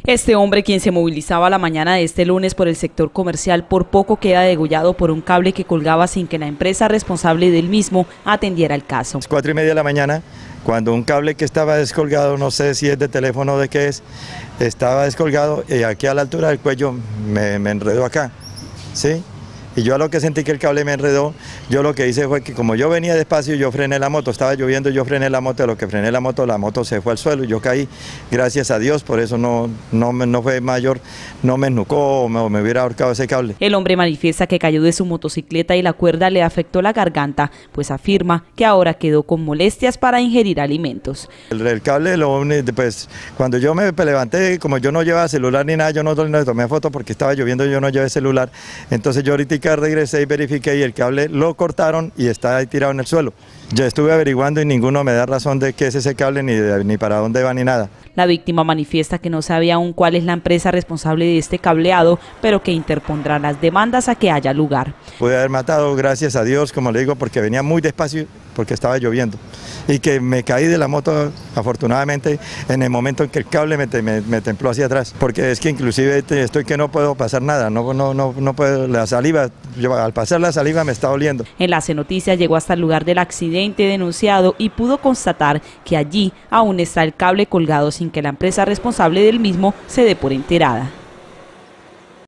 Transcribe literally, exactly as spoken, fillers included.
Este hombre, quien se movilizaba la mañana de este lunes por el sector comercial, por poco queda degollado por un cable que colgaba sin que la empresa responsable del mismo atendiera el caso. Es cuatro y media de la mañana, cuando un cable que estaba descolgado, no sé si es de teléfono o de qué es, estaba descolgado y aquí a la altura del cuello me, me enredó acá, ¿sí? Y yo a lo que sentí que el cable me enredó, yo lo que hice fue que como yo venía despacio, yo frené la moto, estaba lloviendo, yo frené la moto, a lo que frené la moto, la moto se fue al suelo y yo caí, gracias a Dios, por eso no, no, no fue mayor, no me esnucó o me, o me hubiera ahorcado ese cable. El hombre manifiesta que cayó de su motocicleta y la cuerda le afectó la garganta, pues afirma que ahora quedó con molestias para ingerir alimentos. El, el cable, lo, pues, cuando yo me levanté, como yo no llevaba celular ni nada, yo no, no tomé foto porque estaba lloviendo, yo no llevé celular, entonces yo ahorita regresé y verifiqué y el cable lo cortaron y está ahí tirado en el suelo. Yo estuve averiguando y ninguno me da razón de qué es ese cable, ni, de, ni para dónde va, ni nada. La víctima manifiesta que no sabe aún cuál es la empresa responsable de este cableado, pero que interpondrá las demandas a que haya lugar. Pude haber matado, gracias a Dios, como le digo, porque venía muy despacio, porque estaba lloviendo. Y que me caí de la moto, afortunadamente, en el momento en que el cable me, me, me templó hacia atrás. Porque es que inclusive estoy que no puedo pasar nada, no, no, no, no puedo, la saliva, yo, al pasar la saliva me está doliendo. Enlace Noticias llegó hasta el lugar del accidente denunciado y pudo constatar que allí aún está el cable colgado sin que la empresa responsable del mismo se dé por enterada.